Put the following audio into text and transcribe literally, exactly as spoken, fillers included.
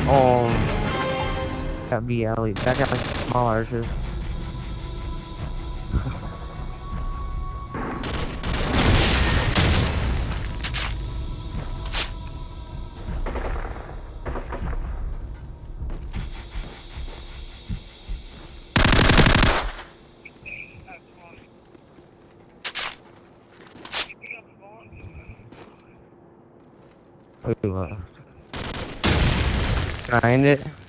Oh, got B L E. That got like small arches. Ooh, uh, grind it.